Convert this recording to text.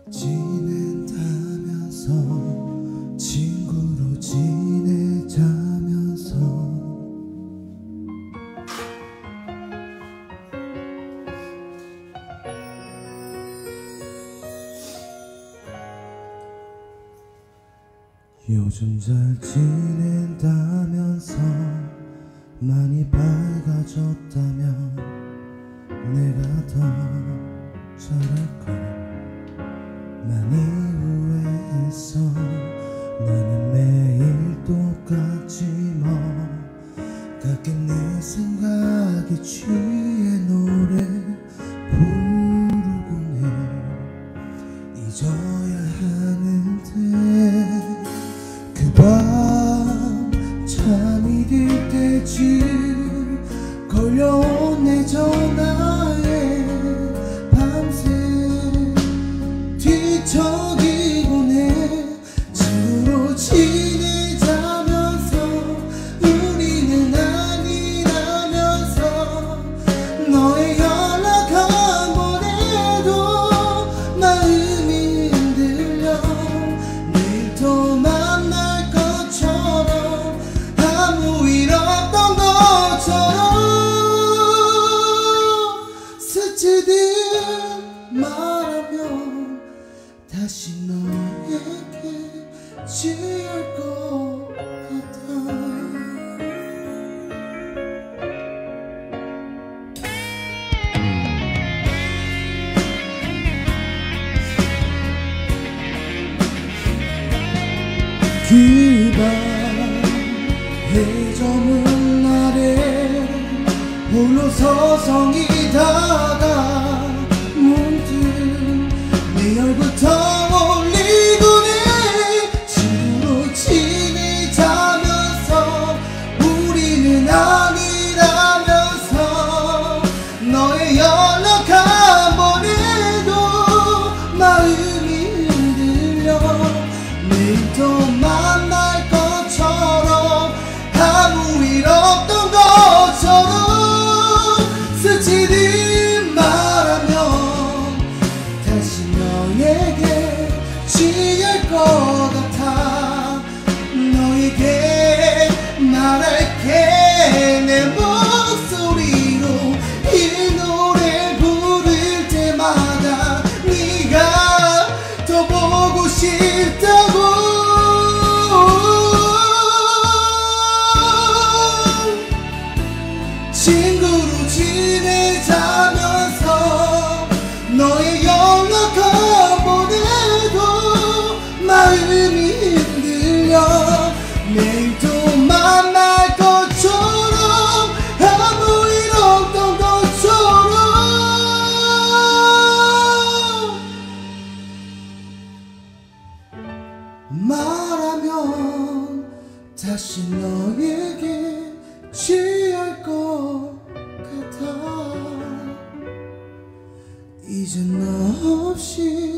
지낸다면서 친구로 지내자면서 요즘 잘 지낸다면서 많이 밝아졌다면 내가 더 잘할걸 많이 후회했어. 나는 매일 똑같지 뭐. 가끔 내 생각에 취해 노래 부르곤 해. 잊어야 하는데 그 밤 잠이 들 때쯤 걸려온 내 전화에 밤새 뒤척이곤 해. 친구로 지내자면서 우리는 아니라면서 너의 연락 한 번 해도 마음이 흔들려. 내일 또 만날 것처럼 아무 일 없던 것처럼 스치듯 말하면 다시 너에게 취할 것 같아. 그 밤 해저문 아래 홀로 서성이다가 문득 내 얼굴 떠올리곤 해. 친구로 지내자면서 우리는 아니라면서 너의 연락 한 번 해도 마음이 흔들려. 내일 또 만날 것처럼 아무 일 없던 것처럼 스치듯 말하면 다시 너에게 취할 것 같아. 너에게 말할게. 내 목소리로 이 노래 부를 때마다 네가 더 보고 싶다고. 친구로 지내자면서 너의 연락 한 번 해도 마음이 흔들려. 내일 또 만날 것처럼 아무 일 없던 것처럼 말하면 다시 너에게 취할 것 같아. 이제 너 없이